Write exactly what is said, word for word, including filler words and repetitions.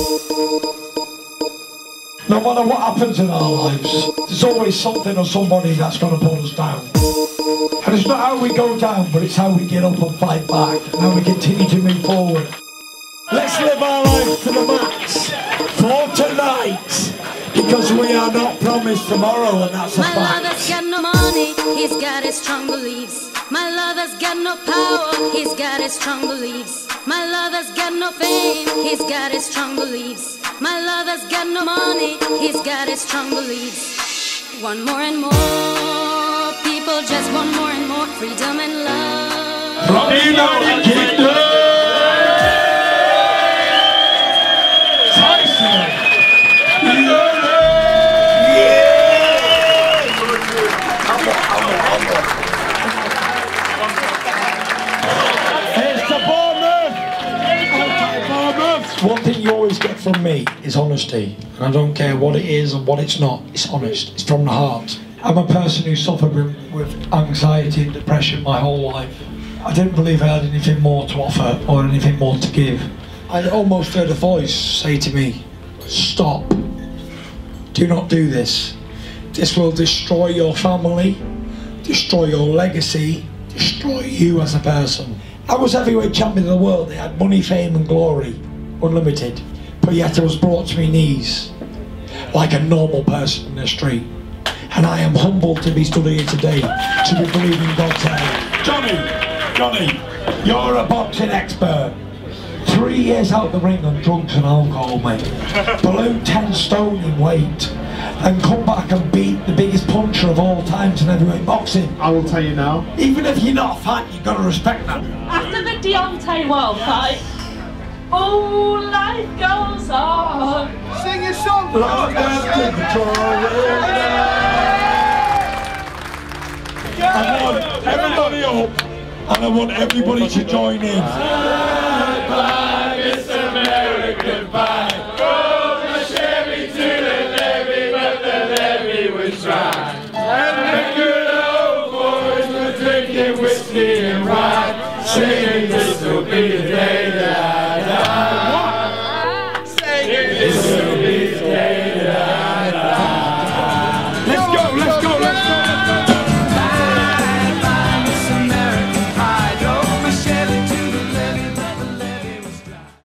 No matter what happens in our lives, there's always something or somebody that's going to pull us down. And it's not how we go down, but it's how we get up and fight back, and how we continue to move forward. Let's live our life to the max for tonight, because we are not promised tomorrow, and that's a fact. My lover's got no money, he's got his strong beliefs. My lover's got no power, he's got his strong beliefs. My lover's got no fame, he's got his strong beliefs. My lover's got no money, he's got his strong beliefs. Want more and more, people just want more and more freedom and love. From the United Kingdom! One thing you always get from me is honesty, and I don't care what it is and what it's not, it's honest, it's from the heart. I'm a person who suffered with, with anxiety and depression my whole life. I didn't believe I had anything more to offer or anything more to give. I almost heard a voice say to me, stop, do not do this. This will destroy your family, destroy your legacy, destroy you as a person. I was heavyweight champion of the world. They had money, fame and glory. Unlimited, but yet I was brought to my knees like a normal person in the street, and I am humbled to be stood here today to be believing God's hand. Johnny, Johnny, you're a boxing expert. Three years out the ring on drugs and alcohol, mate. Balloon ten stone in weight, and come back and beat the biggest puncher of all times in heavyweight boxing. I will tell you now. Even if you're not a fan, you've got to respect that. After the Deontay World fight, oh, life goes on. Sing your song. Love has control. I want everybody up, and I want everybody to join in. Bye, Mister American Pie. Go from the Chevy to the levee, but the levee was dry. And the good old boys were drinking whiskey and rye, singing this will be the